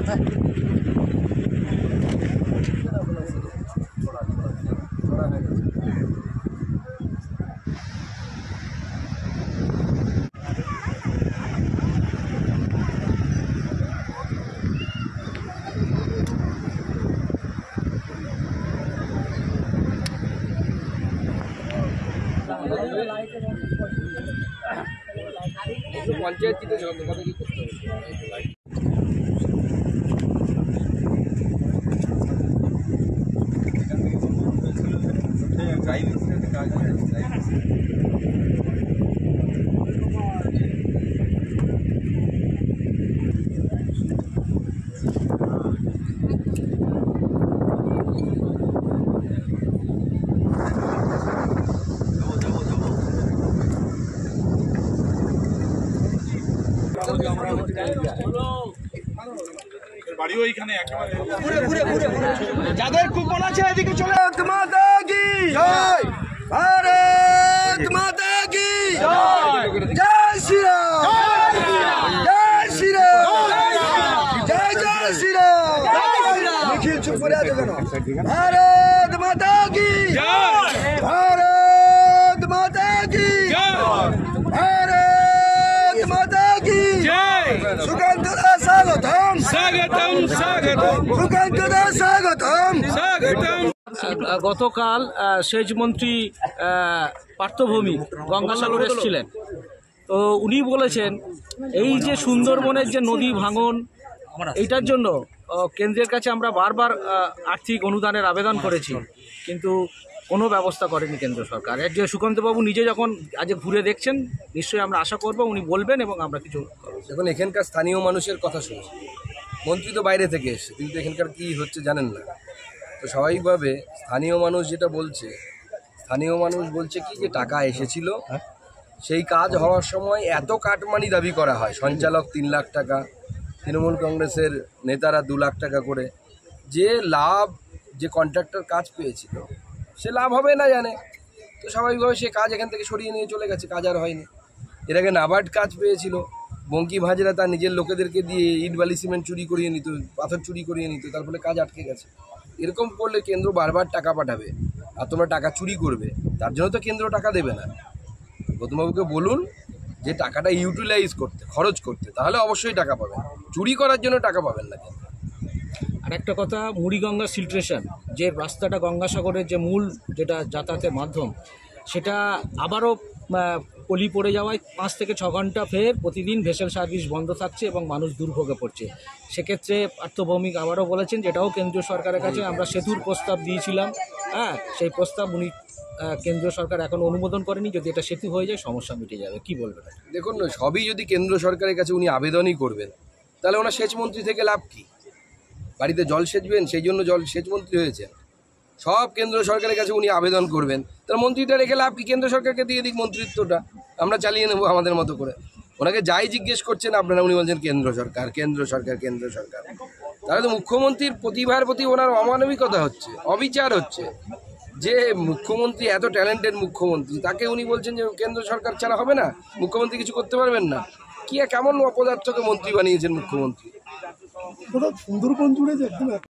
पंचायत की তোমাদের কি করতে হবে যাদের কুপন আছে এদিকে চলে মাতা কি জয়, ভারত মাতা কি জয়, জয় শ্রীরাম, জয় শ্রীরাম, জয় জয় শ্রীরাম। নিখিল চুপ করে আছে কেন? ভারত মাতা কি জয়, ভারত মাতা কি জয়, ভারত মাতা কি জয়। সুকান্ত দাস স্বাগতম, স্বাগতম, স্বাগতম, সুকান্ত দাস স্বাগতম, স্বাগতম। গতকাল সেচ মন্ত্রী পার্থভূমি গঙ্গাসাগর এসেছিলেন, তো উনি বলেছেন এই যে সুন্দরবনের যে নদী ভাঙন, এইটার জন্য কেন্দ্রের কাছে আমরা বারবার আর্থিক অনুদানের আবেদন করেছি, কিন্তু কোনো ব্যবস্থা করেনি কেন্দ্র সরকার। এর যে সুকান্তবাবু নিজে যখন আজ ঘুরে দেখছেন, নিশ্চয়ই আমরা আশা করব উনি বলবেন এবং আমরা কিছু। এখন এখানকার স্থানীয় মানুষের কথা শুনছি, মন্ত্রী তো বাইরে থেকে এসছে, কিন্তু এখানকার কি হচ্ছে জানেন না। তো স্বাভাবিকভাবে স্থানীয় মানুষ যেটা বলছে, স্থানীয় মানুষ বলছে কি যে টাকা এসেছিল, সেই কাজ হওয়ার সময় এত কাটমানি দাবি করা হয়, সঞ্চালক 3 লাখ টাকা, তৃণমূল কংগ্রেসের নেতারা 2 লাখ টাকা করে, যে লাভ যে কন্ট্রাক্টর কাজ পেয়েছিল সে লাভ হবে না জানে, তো স্বাভাবিকভাবে সে কাজ এখান থেকে সরিয়ে নিয়ে চলে গেছে, কাজ আর হয়নি। এর আগে নাবার্ড কাজ পেয়েছিল, বঙ্কি ভাজরা তার নিজের লোকেদেরকে দিয়ে ইট বালি সিমেন্ট চুরি করিয়ে নিত, পাথর চুরি করিয়ে নিত, তার ফলে কাজ আটকে গেছে। এরকম করলে কেন্দ্র বারবার টাকা পাঠাবে আর তোমরা টাকা চুরি করবে, তার জন্য তো কেন্দ্র টাকা দেবে না। গৌতমবাবুকে বলুন যে টাকাটা ইউটিলাইজ করতে, খরচ করতে, তাহলে অবশ্যই টাকা পাবেন, চুরি করার জন্য টাকা পাবেন না। আর একটা কথা, মুড়িগঙ্গা সিলট্রেশন যে রাস্তাটা গঙ্গাসাগরের যে মূল যেটা যাতায়াতের মাধ্যম, সেটা আবারও পলি পড়ে যাওয়ায় 5 থেকে 6 ঘন্টা ফের প্রতিদিন ভেসেল সার্ভিস বন্ধ থাকছে এবং মানুষ দুর্ভোগে পড়ছে। সেক্ষেত্রে পার্থভৌমিক আবারও বলেছেন, যেটাও কেন্দ্রীয় সরকারের কাছে আমরা সেতুর প্রস্তাব দিয়েছিলাম, সেই প্রস্তাব উনি কেন্দ্রীয় সরকার এখন অনুমোদন করেনি। যদি এটা সেতু হয়ে যায় সমস্যা মিটে যাবে, কি বলবেন? দেখুন, সবই যদি কেন্দ্র সরকারের কাছে উনি আবেদনই করবেন, তাহলে ওনার সেচ মন্ত্রী থেকে লাভ কি? বাড়িতে জল সেচবেন, সেই জন্য সেচ মন্ত্রী হয়েছেন। সব কেন্দ্র সরকারের কাছে উনি আবেদন করবেন, তাহলে মন্ত্রীটা রেখে লাভ কি? কেন্দ্র সরকারকে দিয়ে দিক মন্ত্রিত্বটা, আমরা চালিয়ে নেবো আমাদের মতো করে। ওনাকে যাই জিজ্ঞেস করছেন আপনারা, উনি বলছেন কেন্দ্র সরকার, কেন্দ্র সরকার, কেন্দ্র সরকার। তাহলে তো মুখ্যমন্ত্রীর প্রতিভার প্রতি ওনার অমানবিকতা হচ্ছে, অবিচার হচ্ছে। যে মুখ্যমন্ত্রী এত ট্যালেন্টেড মুখ্যমন্ত্রী, তাকে উনি বলছেন যে কেন্দ্র সরকার ছাড়া হবে না, মুখ্যমন্ত্রী কিছু করতে পারবেন না। কি কেমন অপদার্থকে মন্ত্রী বানিয়েছেন মুখ্যমন্ত্রী? সুন্দরবন জুড়ে যে একদম